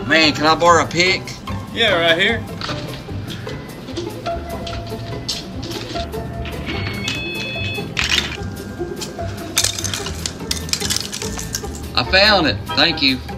Man, can I borrow a pick? Yeah, right here. I found it. Thank you.